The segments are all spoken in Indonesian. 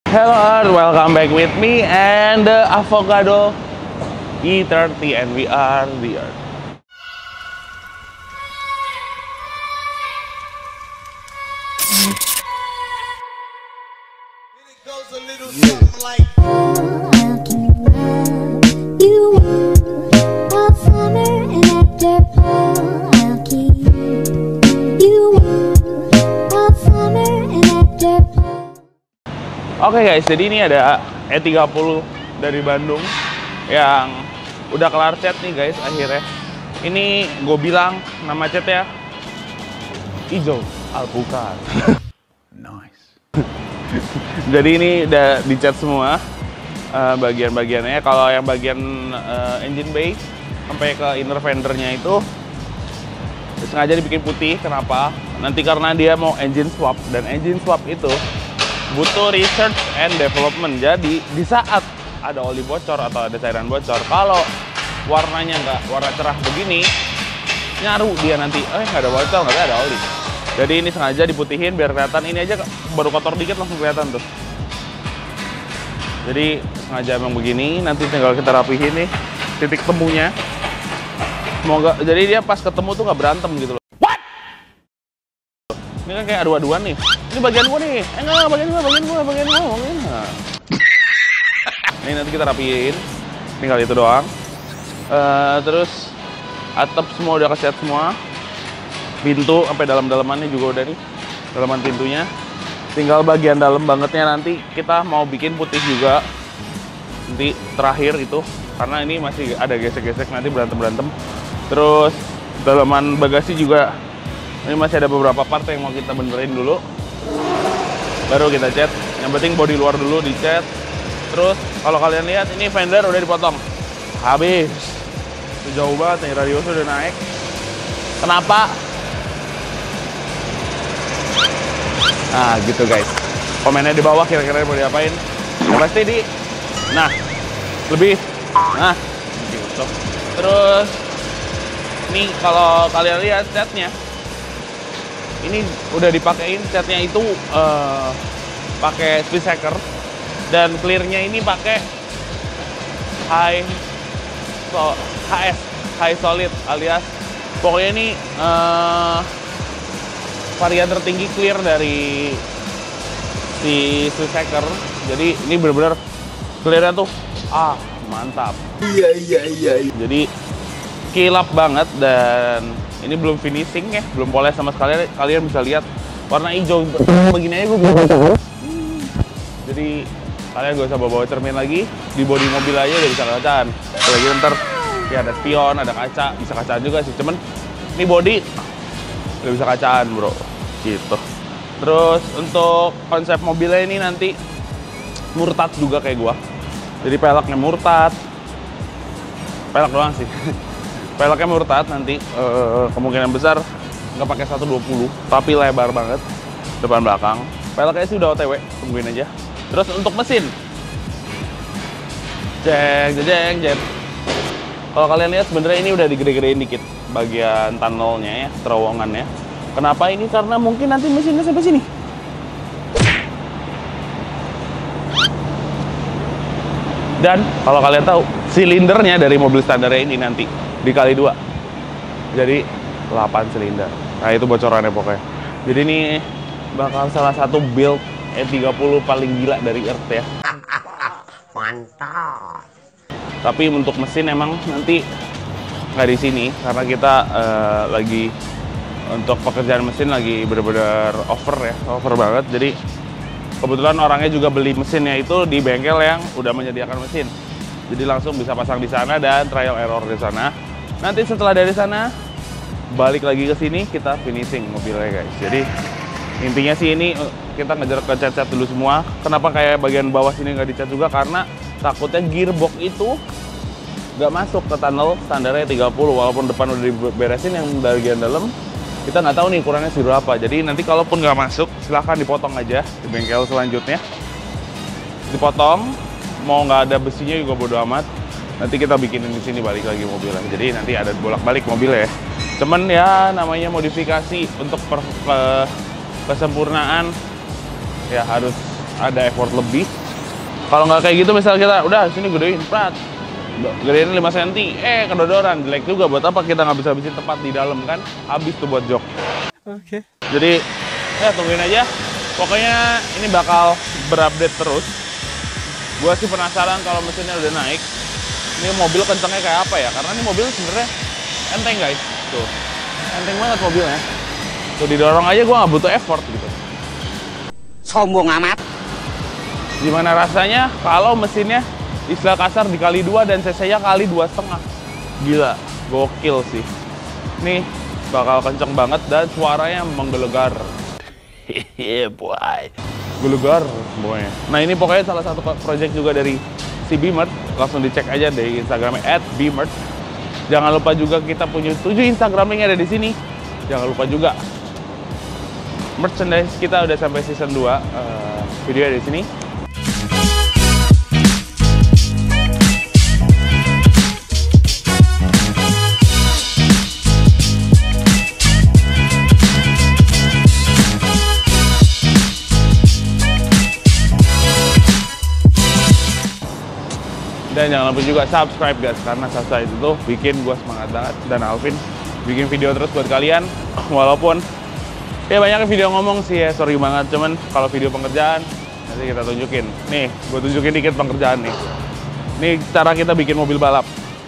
Hello Earth, welcome back with me and the Avocado E30 and we are the Earth. Oke guys, jadi ini ada E30 dari Bandung yang udah kelar cat nih guys akhirnya. Ini gue bilang nama catnya hijau alpukat. Nice. Jadi ini udah dicat semua bagian-bagiannya. Kalau yang bagian engine bay sampai ke inner fendernya itu sengaja dibikin putih. Kenapa? Nanti karena dia mau engine swap, dan engine swap itu butuh research and development. Jadi di saat ada oli bocor atau ada cairan bocor, kalau warnanya nggak warna cerah begini, nyaru dia nanti, nggak ada bocor, nggak ada oli. Jadi ini sengaja diputihin biar kelihatan. Ini aja baru kotor dikit langsung kelihatan tuh. Jadi sengaja emang begini. Nanti tinggal kita rapihin nih titik temunya. Semoga jadi dia pas ketemu tuh nggak berantem gitu loh. Ini kan kayak adu-aduan nih. Ini bagian gua nih. Enggak, bagian gua. Ini nanti kita rapiin. Tinggal itu doang. Terus atap semua udah kecat semua. Pintu sampai dalam-dalamannya juga udah nih. Dalaman pintunya. Tinggal bagian dalam bangetnya nanti kita mau bikin putih juga. Nanti terakhir itu. Karena ini masih ada gesek-gesek, nanti berantem-berantem. Terus dalaman bagasi juga. Ini masih ada beberapa part yang mau kita benerin dulu, baru kita cat. Yang penting bodi luar dulu dicat. Terus kalau kalian lihat ini fender udah dipotong habis. Itu jauh banget nih, radius udah naik. Kenapa? Nah gitu guys. Komennya di bawah kira-kira mau diapain. Pasti di lebih gitu. Terus ini kalau kalian lihat catnya, ini udah dipakein catnya itu pakai speed shaker, dan clearnya ini pakai high solid, alias pokoknya ini varian tertinggi clear dari si speed shaker. Jadi ini bener-bener clearnya tuh mantap. Iya. Jadi kilap banget, dan ini belum finishing ya, belum poles sama sekali. Kalian bisa lihat warna hijau begini aja gue belum bisa. Jadi kalian gak usah bawa cermin lagi, di bodi mobil aja udah bisa kacaan. Apalagi ntar ya ada spion, ada kaca, bisa kacaan juga sih. Cuman ini bodi udah bisa kacaan bro, gitu. Terus untuk konsep mobilnya ini nanti murtad juga kayak gua. Jadi peleknya murtad, pelek doang sih. Peleknya murtad nanti, kemungkinan besar nggak pakai 120, tapi lebar banget depan belakang. Peleknya sih udah OTW, tungguin aja. Terus untuk mesin, jeng. Kalau kalian lihat sebenarnya ini udah digede-gedein dikit bagian tunnelnya ya, terowongannya. Kenapa ini? Karena mungkin nanti mesinnya sampai sini. Dan kalau kalian tahu, silindernya dari mobil standarnya ini nanti dikali 2, jadi 8 silinder. Nah itu bocorannya pokoknya. Jadi ini bakal salah satu build E30 paling gila dari Earth ya. Mantap. Tapi untuk mesin emang nanti nggak di sini, karena kita lagi untuk pekerjaan mesin lagi bener-bener over banget. Jadi kebetulan orangnya juga beli mesinnya itu di bengkel yang udah menyediakan mesin. Jadi langsung bisa pasang di sana dan trial error di sana. Nanti setelah dari sana balik lagi ke sini kita finishing mobilnya guys. Jadi intinya sih ini kita ngejar ke cat-cat dulu semua. Kenapa kayak bagian bawah sini nggak dicat juga? Karena takutnya gearbox itu nggak masuk ke tunnel standarnya 30. Walaupun depan udah diberesin, yang bagian dalam kita nggak tahu nih ukurannya seberapa. Jadi nanti kalaupun nggak masuk, silahkan dipotong aja di bengkel selanjutnya. Dipotong, mau nggak ada besinya juga bodo amat. Nanti kita bikinin di sini balik lagi mobilnya. Jadi nanti ada bolak-balik mobilnya ya. Cuman ya namanya modifikasi untuk kesempurnaan ya harus ada effort lebih. Kalau nggak kayak gitu, misalnya kita udah sini gedein, prat, gedein 5 cm, kedodoran, jelek juga. Buat apa kita nggak bisa habisin tempat di dalam kan? Habis tuh buat jok. Oke. Jadi ya tungguin aja. Pokoknya ini bakal berupdate terus. Gua sih penasaran kalau mesinnya udah naik. Ini mobil kencengnya kayak apa ya? Karena ini mobil sebenarnya enteng guys. Tuh, enteng banget mobilnya. Tuh didorong aja gua nggak butuh effort gitu. Sombong amat. Gimana rasanya kalau mesinnya istilah kasar dikali 2 dan cc-nya kali 2,5. Gila, gokil sih. Nih bakal kenceng banget dan suaranya menggelegar. Hehehe boy. Gelegar pokoknya. Nah ini pokoknya salah satu project juga dari si Bimert. Langsung dicek aja di Instagramnya @bimert. Jangan lupa juga kita punya 7 Instagram yang ada di sini. Jangan lupa juga merchandise kita udah sampai season 2. Video di sini. Dan jangan lupa juga subscribe guys, karena subscribe itu bikin gue semangat banget. Dan Alvin bikin video terus buat kalian. Walaupun ya banyak video ngomong sih ya, sorry banget. Cuman kalau video pengerjaan nanti kita tunjukin. Nih, gue tunjukin dikit pengerjaan nih. Nih cara kita bikin mobil balap.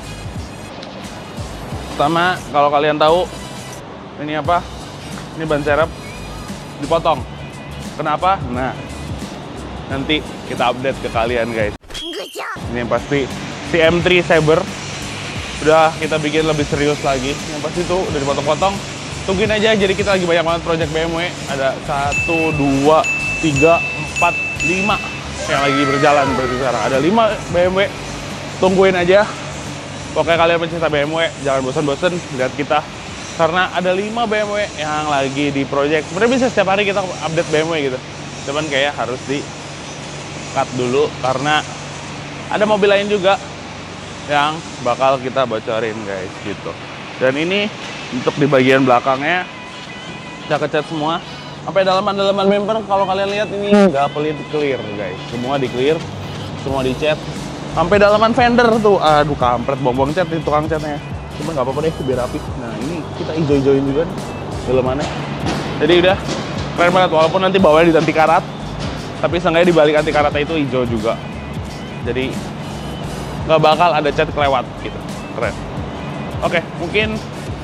Pertama, kalau kalian tahu ini apa? Ini ban serep dipotong. Kenapa? Nah, nanti kita update ke kalian guys. Ini yang pasti si M3 Saber udah kita bikin lebih serius lagi. Yang pasti tuh udah dipotong-potong. Tungguin aja, jadi kita lagi banyak banget project BMW. Ada 1, 2, 3, 4, 5 yang lagi berjalan berarti sekarang. Ada 5 BMW. Tungguin aja. Pokoknya kalian pencinta BMW, jangan bosan-bosan lihat kita. Karena ada 5 BMW yang lagi di project. Sebenarnya bisa setiap hari kita update BMW gitu. Cuman kayak harus di cut dulu karena ada mobil lain juga yang bakal kita bocorin guys gitu. Dan ini untuk di bagian belakangnya udah kecat semua. Sampai dalaman-dalaman bumper kalau kalian lihat ini nggak pelit clear guys. Semua di clear, semua dicat. Sampai dalaman fender tuh, aduh kampret buang-buang cat di tukang catnya. Cuma nggak apa-apa deh, biar rapi. Nah ini kita hijau-hijauin juga nih dalamannya. Jadi udah keren banget, walaupun nanti bawahnya di anti karat, tapi seenggaknya di balik anti karatnya itu hijau juga. Jadi nggak bakal ada cat kelewat gitu, keren. Oke, mungkin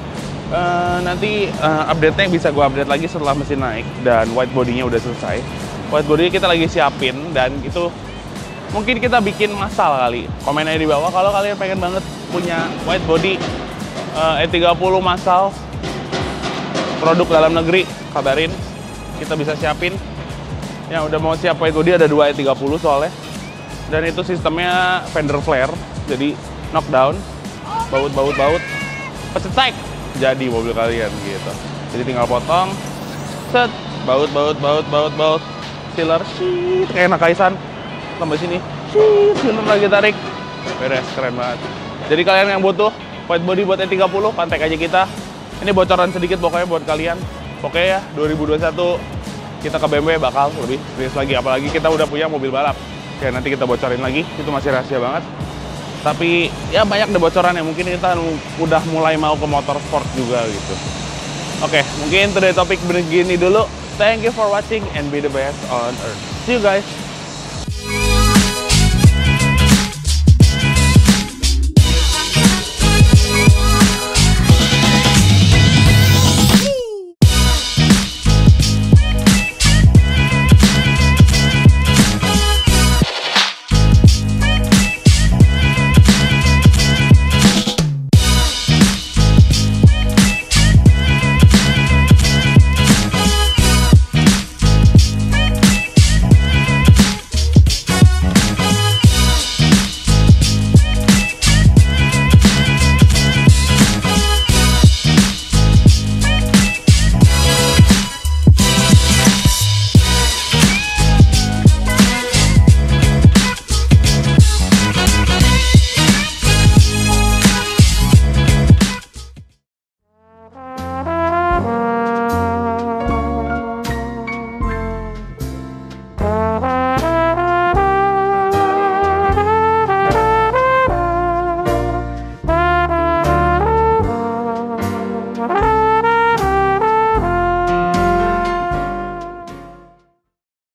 nanti update-nya bisa gue update lagi setelah mesin naik dan white body-nya udah selesai. White body kita lagi siapin dan itu mungkin kita bikin massal kali. Komen aja di bawah kalau kalian pengen banget punya white body E30 massal produk dalam negeri, kabarin. Kita bisa siapin. Yang udah mau siap white body ada 2 E30 soalnya. Dan itu sistemnya fender flare, jadi knockdown, baut, pecetek, jadi mobil kalian gitu. Jadi tinggal potong, set, baut, sealer, shit, kayak anak Kaisan, tambah sini, shit, sealer lagi tarik, beres, keren banget. Jadi kalian yang butuh white body buat E30, kontak aja kita. Ini bocoran sedikit pokoknya buat kalian. Pokoknya ya, 2021 kita ke BMW bakal lebih serius lagi, apalagi kita udah punya mobil balap. Oke, nanti kita bocorin lagi, itu masih rahasia banget. Tapi ya banyak deh bocoran yang mungkin kita udah mulai mau ke motorsport juga gitu. Oke, mungkin today topik begini dulu. Thank you for watching and be the best on earth. See you guys.